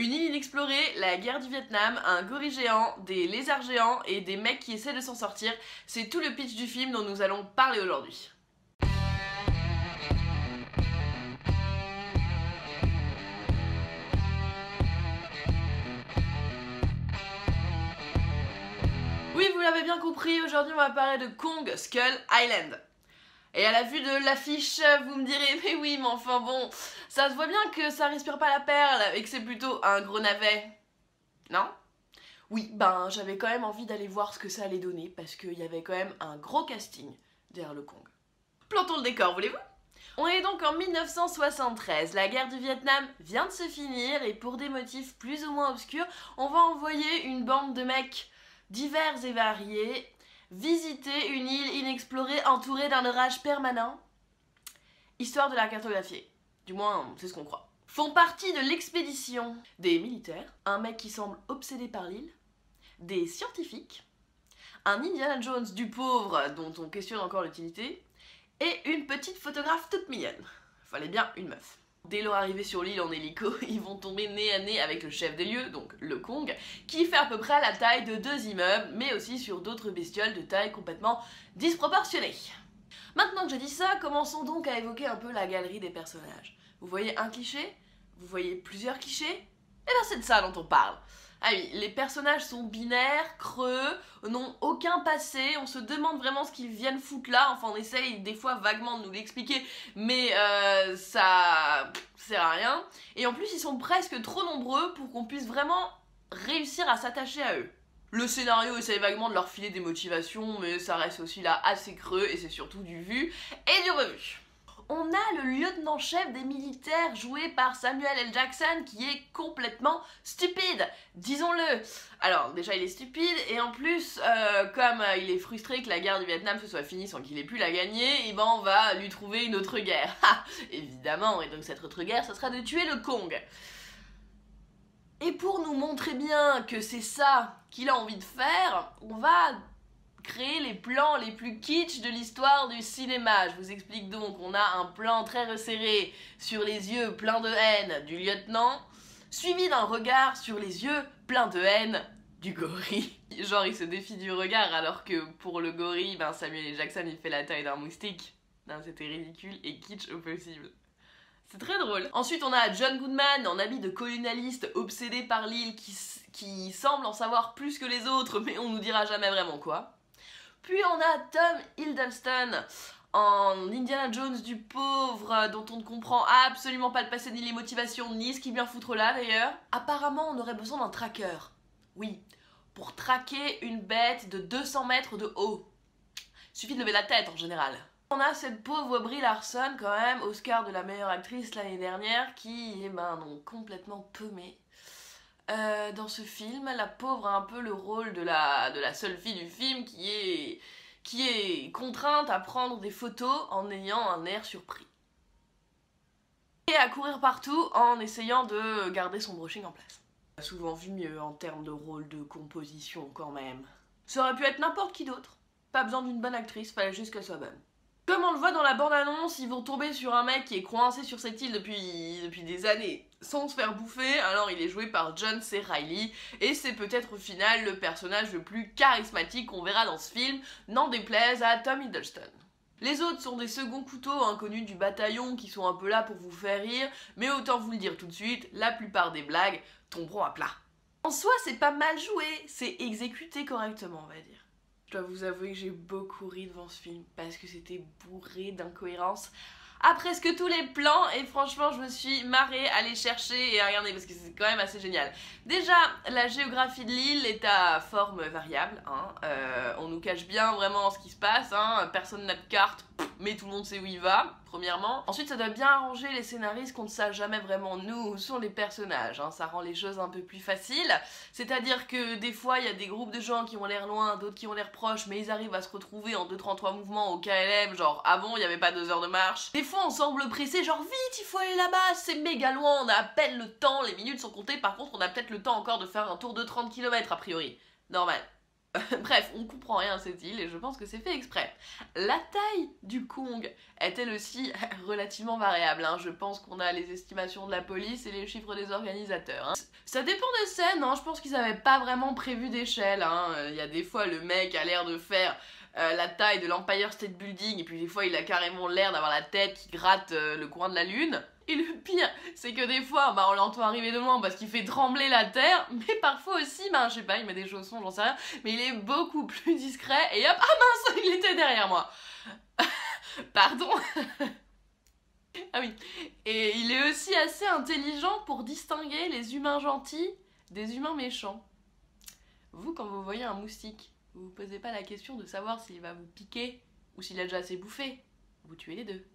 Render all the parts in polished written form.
Une île inexplorée, la guerre du Vietnam, un gorille géant, des lézards géants et des mecs qui essaient de s'en sortir, c'est tout le pitch du film dont nous allons parler aujourd'hui. Oui, vous l'avez bien compris, aujourd'hui on va parler de Kong Skull Island. Et à la vue de l'affiche, vous me direz, mais oui, mais enfin bon, ça se voit bien que ça respire pas la perle et que c'est plutôt un gros navet. Non? Oui, ben j'avais quand même envie d'aller voir ce que ça allait donner parce qu'il y avait quand même un gros casting derrière le Kong. Plantons le décor, voulez-vous? On est donc en 1973, la guerre du Vietnam vient de se finir et pour des motifs plus ou moins obscurs, on va envoyer une bande de mecs divers et variés visiter une île inexplorée entourée d'un orage permanent, histoire de la cartographier. Du moins, c'est ce qu'on croit. Font partie de l'expédition des militaires, un mec qui semble obsédé par l'île, des scientifiques, un Indiana Jones du pauvre dont on questionne encore l'utilité, et une petite photographe toute mignonne. Fallait bien une meuf. Dès leur arrivée sur l'île en hélico, ils vont tomber nez à nez avec le chef des lieux, donc le Kong, qui fait à peu près la taille de 2 immeubles, mais aussi sur d'autres bestioles de taille complètement disproportionnée. Maintenant que j'ai dit ça, commençons donc à évoquer un peu la galerie des personnages. Vous voyez un cliché? Vous voyez plusieurs clichés? Eh bien c'est de ça dont on parle. Ah oui, les personnages sont binaires, creux, n'ont aucun passé, on se demande vraiment ce qu'ils viennent foutre là, enfin on essaye des fois vaguement de nous l'expliquer, mais ça sert à rien. Et en plus ils sont presque trop nombreux pour qu'on puisse vraiment réussir à s'attacher à eux. Le scénario essaye vaguement de leur filer des motivations, mais ça reste aussi là assez creux et c'est surtout du vu et du revu. On a le lieutenant-chef des militaires joué par Samuel L. Jackson qui est complètement stupide, disons-le. Alors déjà il est stupide et en plus comme il est frustré que la guerre du Vietnam se soit finie sans qu'il ait pu la gagner, et ben on va lui trouver une autre guerre. Ha, évidemment, et donc cette autre guerre ça sera de tuer le Kong. Et pour nous montrer bien que c'est ça qu'il a envie de faire, on va créer les plans les plus kitsch de l'histoire du cinéma. Je vous explique donc, on a un plan très resserré sur les yeux pleins de haine du lieutenant, suivi d'un regard sur les yeux pleins de haine du gorille. Genre il se défie du regard alors que pour le gorille, ben Samuel L. Jackson il fait la taille d'un moustique. C'était ridicule et kitsch au possible. C'est très drôle. Ensuite on a John Goodman en habit de colonialiste obsédé par l'île qui semble en savoir plus que les autres mais on nous dira jamais vraiment quoi. Puis on a Tom Hiddleston en Indiana Jones du pauvre dont on ne comprend absolument pas le passé ni les motivations ni ce qu'il vient foutre là d'ailleurs. Apparemment on aurait besoin d'un tracker. Oui, pour traquer une bête de 200 mètres de haut. Suffit de lever la tête en général. On a cette pauvre Brie Larson quand même, Oscar de la meilleure actrice l'année dernière, qui est donc complètement paumée. Dans ce film, la pauvre a un peu le rôle de la seule fille du film qui est contrainte à prendre des photos en ayant un air surpris. Et à courir partout en essayant de garder son brushing en place. On a souvent vu mieux en termes de rôle de composition quand même. Ça aurait pu être n'importe qui d'autre. Pas besoin d'une bonne actrice, fallait juste qu'elle soit bonne. Comme on le voit dans la bande-annonce, ils vont tomber sur un mec qui est coincé sur cette île depuis des années sans se faire bouffer, alors il est joué par John C. Reilly, et c'est peut-être au final le personnage le plus charismatique qu'on verra dans ce film, n'en déplaise à Tom Hiddleston. Les autres sont des seconds couteaux inconnus du bataillon qui sont un peu là pour vous faire rire, mais autant vous le dire tout de suite, la plupart des blagues tomberont à plat. En soi, c'est pas mal joué, c'est exécuté correctement, on va dire. Je dois vous avouer que j'ai beaucoup ri devant ce film parce que c'était bourré d'incohérences à presque tous les plans et franchement je me suis marrée à les chercher et à regarder parce que c'est quand même assez génial. Déjà la géographie de l'île est à forme variable, on nous cache bien vraiment ce qui se passe, personne n'a de carte mais tout le monde sait où il va, premièrement. Ensuite ça doit bien arranger les scénaristes qu'on ne sache jamais vraiment nous où sont les personnages, ça rend les choses un peu plus faciles, c'est-à-dire que des fois il y a des groupes de gens qui ont l'air loin, d'autres qui ont l'air proches mais ils arrivent à se retrouver en 2-3 mouvements au KLM, genre avant il n'y avait pas 2 heures de marche. Des fois on semble pressé, genre vite il faut aller là-bas, c'est méga loin, on a à peine le temps, les minutes sont comptées, par contre on a peut-être le temps encore de faire un tour de 30 km a priori, normal. Bref, on comprend rien à cette île et je pense que c'est fait exprès. La taille du Kong est elle aussi relativement variable, hein. Je pense qu'on a les estimations de la police et les chiffres des organisateurs, hein. Ça dépend des scènes, hein. Je pense qu'ils avaient pas vraiment prévu d'échelle, hein. Il y a des fois le mec a l'air de faire la taille de l'Empire State Building et puis des fois il a carrément l'air d'avoir la tête qui gratte le coin de la lune. Et le pire, c'est que des fois, on l'entend arriver de loin parce qu'il fait trembler la terre, mais parfois aussi, je sais pas, il met des chaussons, j'en sais rien, mais il est beaucoup plus discret, et hop, ah mince, il était derrière moi. Pardon. Ah oui, et il est aussi assez intelligent pour distinguer les humains gentils des humains méchants. Vous, quand vous voyez un moustique, vous vous posez pas la question de savoir s'il va vous piquer ou s'il a déjà assez bouffé. Vous tuez les deux.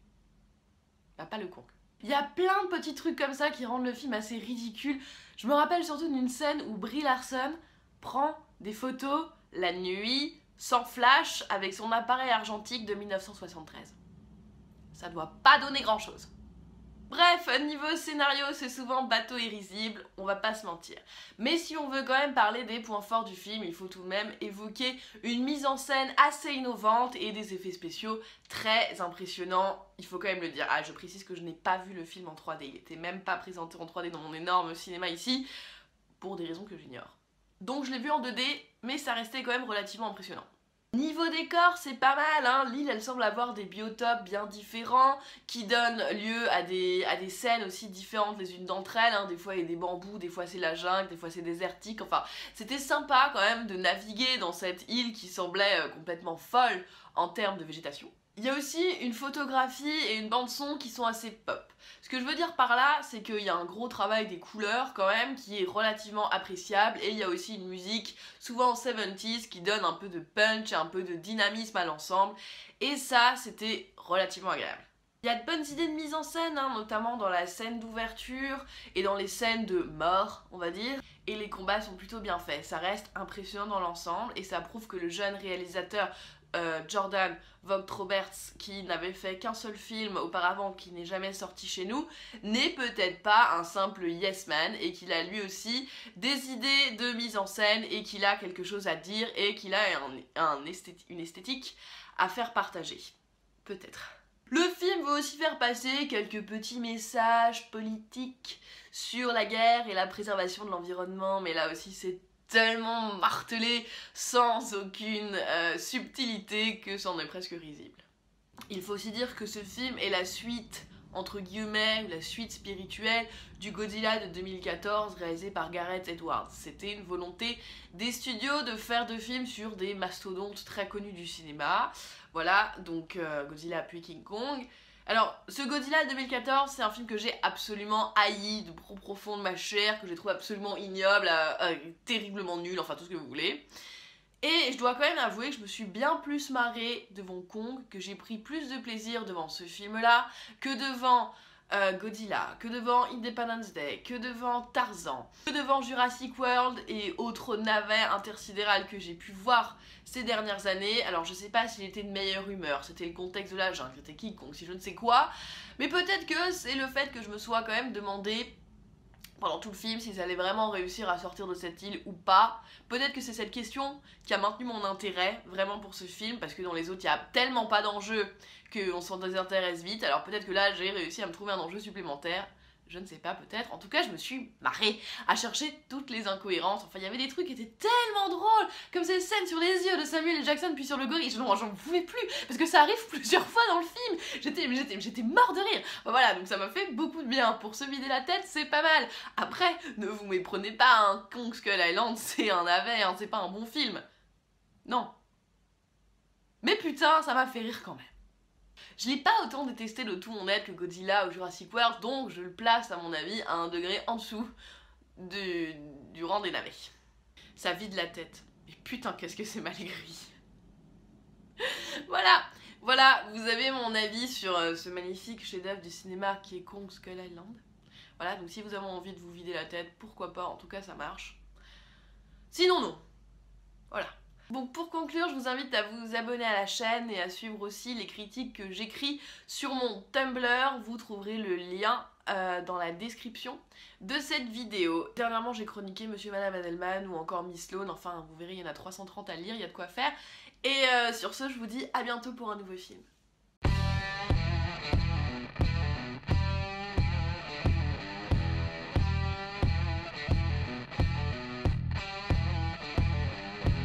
Bah, pas le Kong. Il y a plein de petits trucs comme ça qui rendent le film assez ridicule. Je me rappelle surtout d'une scène où Brie Larson prend des photos la nuit, sans flash, avec son appareil argentique de 1973. Ça doit pas donner grand chose. Bref, niveau scénario, c'est souvent bateau et risible, on va pas se mentir. Mais si on veut quand même parler des points forts du film, il faut tout de même évoquer une mise en scène assez innovante et des effets spéciaux très impressionnants, il faut quand même le dire. Ah, je précise que je n'ai pas vu le film en 3D, il était même pas présenté en 3D dans mon énorme cinéma ici, pour des raisons que j'ignore. Donc je l'ai vu en 2D, mais ça restait quand même relativement impressionnant. Niveau décor, c'est pas mal, hein. L'île, elle semble avoir des biotopes bien différents qui donnent lieu à des scènes aussi différentes les unes d'entre elles, hein. Des fois il y a des bambous, des fois c'est la jungle, des fois c'est désertique, enfin c'était sympa quand même de naviguer dans cette île qui semblait complètement folle en termes de végétation. Il y a aussi une photographie et une bande son qui sont assez pop. Ce que je veux dire par là, c'est qu'il y a un gros travail des couleurs quand même qui est relativement appréciable et il y a aussi une musique souvent 70s qui donne un peu de punch et un peu de dynamisme à l'ensemble et ça c'était relativement agréable. Il y a de bonnes idées de mise en scène, hein, notamment dans la scène d'ouverture et dans les scènes de mort, on va dire. Et les combats sont plutôt bien faits, ça reste impressionnant dans l'ensemble et ça prouve que le jeune réalisateur Jordan Vogt-Roberts, qui n'avait fait qu'un seul film auparavant, qui n'est jamais sorti chez nous, n'est peut-être pas un simple yes man et qu'il a lui aussi des idées de mise en scène et qu'il a quelque chose à dire et qu'il a une esthétique à faire partager. Peut-être. Le film veut aussi faire passer quelques petits messages politiques sur la guerre et la préservation de l'environnement, mais là aussi c'est tellement martelé sans aucune subtilité que c'en est presque risible. Il faut aussi dire que ce film est la suite, entre guillemets, la suite spirituelle du Godzilla de 2014 réalisé par Gareth Edwards. C'était une volonté des studios de faire deux films sur des mastodontes très connus du cinéma. Voilà, donc Godzilla puis King Kong. Alors, ce Godzilla 2014, c'est un film que j'ai absolument haï de profond de ma chair, que j'ai trouvé absolument ignoble, terriblement nul, enfin tout ce que vous voulez. Et je dois quand même avouer que je me suis bien plus marrée devant Kong, que j'ai pris plus de plaisir devant ce film-là, que devant Godzilla, que devant Independence Day, que devant Tarzan, que devant Jurassic World et autres navets intersidérales que j'ai pu voir ces dernières années. Alors je sais pas s'il était de meilleure humeur, c'était le contexte de la jungle, c'était King Kong, si je ne sais quoi, mais peut-être que c'est le fait que je me sois quand même demandé pendant tout le film s'ils allaient vraiment réussir à sortir de cette île ou pas. Peut-être que c'est cette question qui a maintenu mon intérêt vraiment pour ce film, parce que dans les autres il n'y a tellement pas d'enjeu qu'on s'en désintéresse vite, alors peut-être que là j'ai réussi à me trouver un enjeu supplémentaire. Je ne sais pas, peut-être. En tout cas, je me suis marrée à chercher toutes les incohérences. Enfin, il y avait des trucs qui étaient tellement drôles, comme ces scènes sur les yeux de Samuel L. Jackson puis sur le gorille. J'en pouvais plus, parce que ça arrive plusieurs fois dans le film. J'étais mort de rire. Enfin, voilà, donc ça m'a fait beaucoup de bien. Pour se vider la tête, c'est pas mal. Après, ne vous méprenez pas, hein. Kong Skull Island, c'est un navet, hein. C'est pas un bon film. Non. Mais putain, ça m'a fait rire quand même. Je l'ai pas autant détesté de tout mon être que Godzilla ou Jurassic World, donc je le place à mon avis à un degré en dessous du rang des navets. Ça vide la tête. Et putain, qu'est-ce que c'est mal écrit. Voilà, vous avez mon avis sur ce magnifique chef-d'œuvre du cinéma qui est Kong Skull Island. Voilà, donc si vous avez envie de vous vider la tête, pourquoi pas, en tout cas ça marche. Sinon non. Voilà. Donc pour conclure, je vous invite à vous abonner à la chaîne et à suivre aussi les critiques que j'écris sur mon Tumblr. Vous trouverez le lien dans la description de cette vidéo. Dernièrement j'ai chroniqué Monsieur et Madame Adelman ou encore Miss Sloane, enfin vous verrez il y en a 330 à lire, il y a de quoi faire. Et sur ce je vous dis à bientôt pour un nouveau film.